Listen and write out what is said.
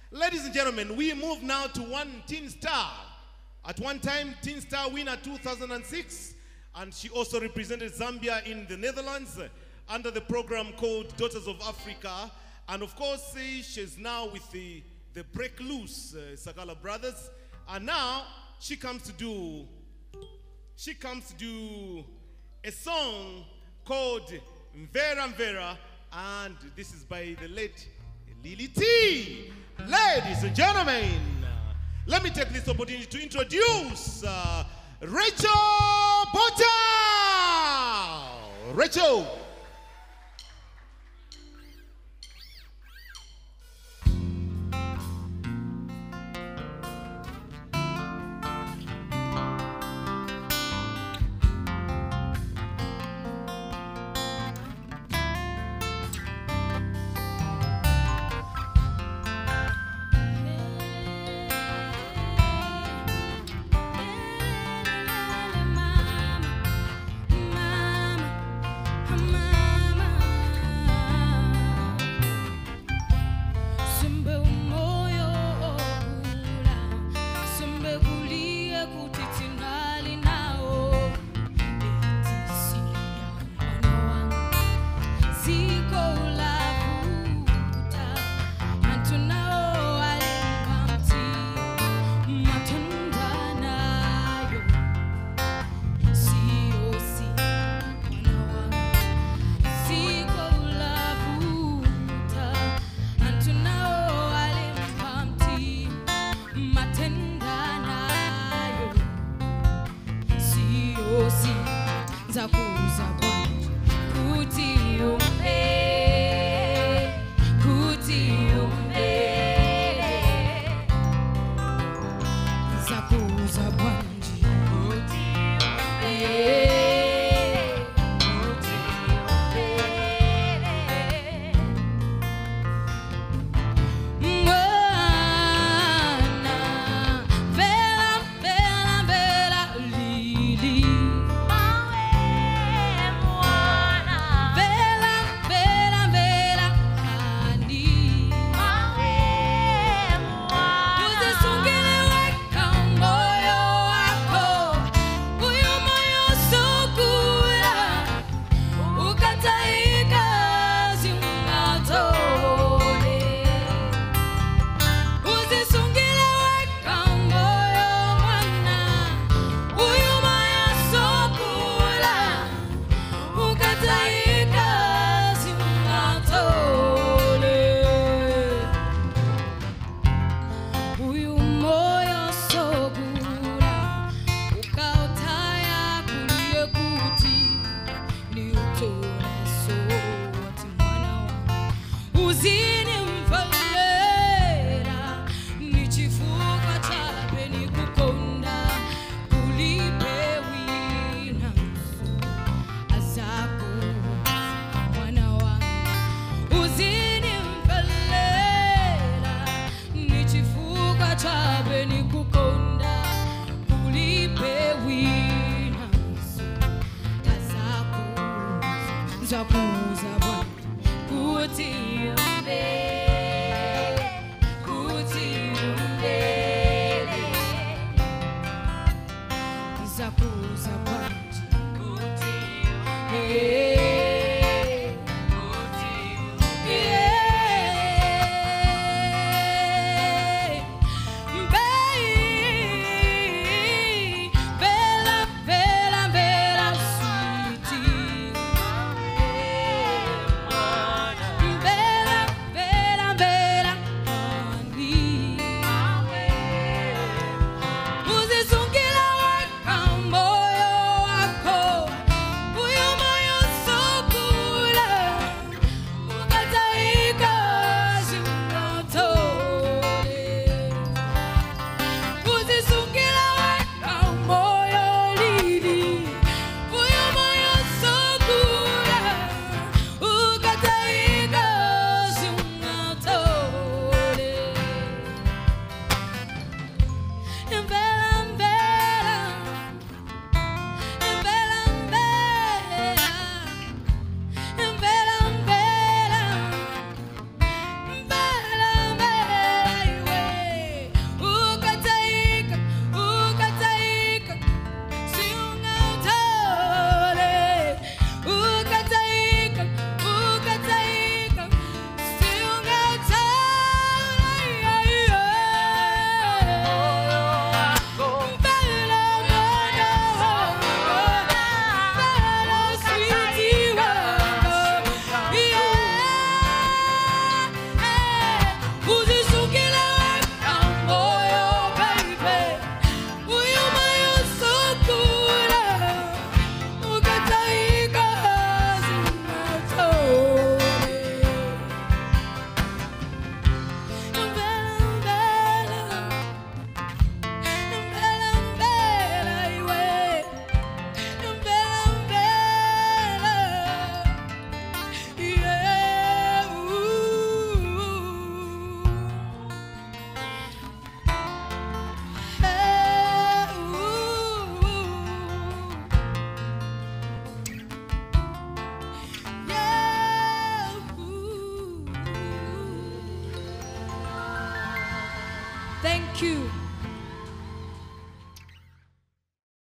Ladies and gentlemen, we move now to one teen star. At one time, teen star winner 2006, and she also represented Zambia in the Netherlands under the program called Daughters of Africa. And of course, she's now with the Break Loose Sakala Brothers. And now she comes to do a song called Mvela, and this is by the late Lily T. Ladies and gentlemen, let me take this opportunity to introduce RACHAEL BOTHA. RACHAEL. Thank you.